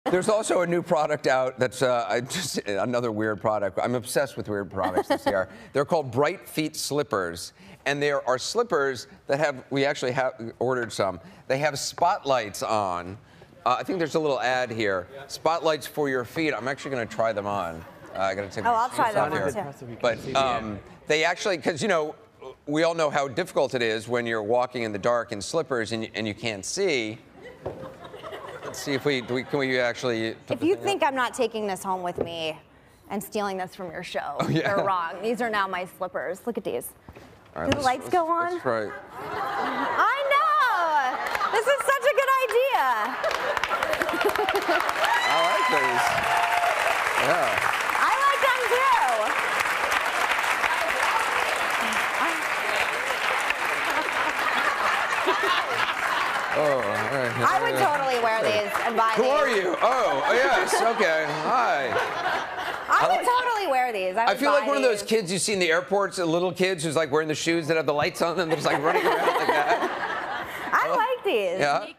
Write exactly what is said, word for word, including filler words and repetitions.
There's also a new product out that's uh, I just another weird product. I'm obsessed with weird products this year. They're called Bright Feet slippers, and there are slippers that have. We actually have ordered some. They have spotlights on. Uh, I think there's a little ad here. Spotlights for your feet. I'm actually going to try them on. Uh, I got to take. Oh, my I'll try shoes them off on here. too. But um, they actually, because you know, we all know how difficult it is when you're walking in the dark in slippers and you, and you can't see. Let's see if we, do we can we actually. If you think I'm not taking this home with me and stealing this from your show, oh, yeah. you're wrong. These are now my slippers. Look at these. All right, Do the lights let's, go on? That's right. I know. This is such a good idea. I like these. Yeah. I like them too. Oh, all right. I would totally wear these and buy Who these. are you? Oh, yes. Okay. Hi. I would like- totally wear these. I, I would feel like buy one of those these. kids you see in the airports, the little kids who's like wearing the shoes that have the lights on them, they're just like running around like that. I like these. Yeah.